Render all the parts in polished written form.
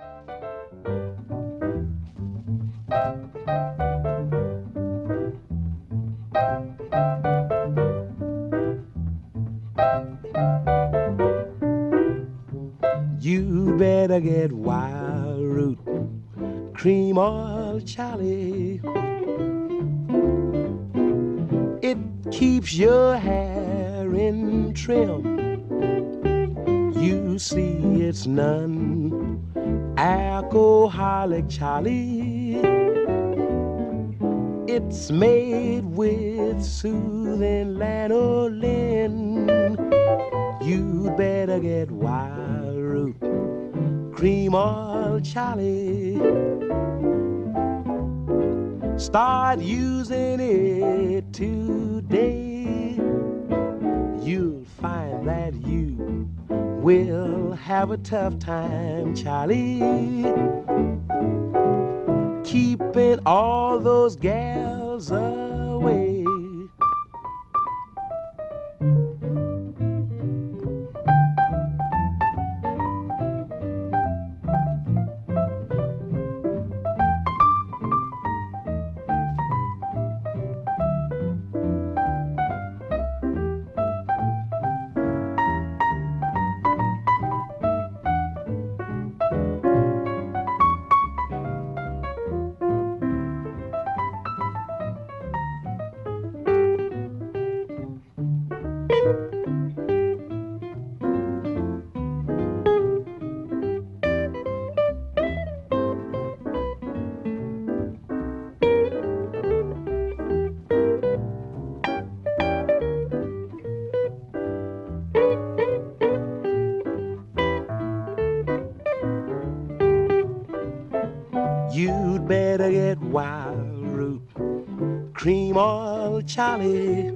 You better get wild root, cream oil, Charlie. It keeps your hair in trim. You see it's non-alcoholic, Charlie. It's made with soothing lanolin. You'd better get wild root, cream oil, Charlie. Start using it today. You'll find that you will have a tough time, Charlie, keeping all those gals away. You'd better get wild root, cream oil, Charlie.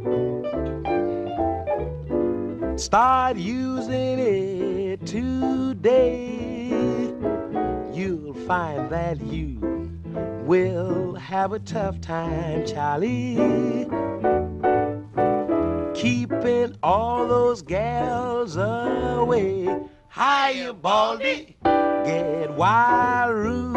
Start using it today. You'll find that you will have a tough time, Charlie, keeping all those gals away. Hiya, Baldy, get wild root,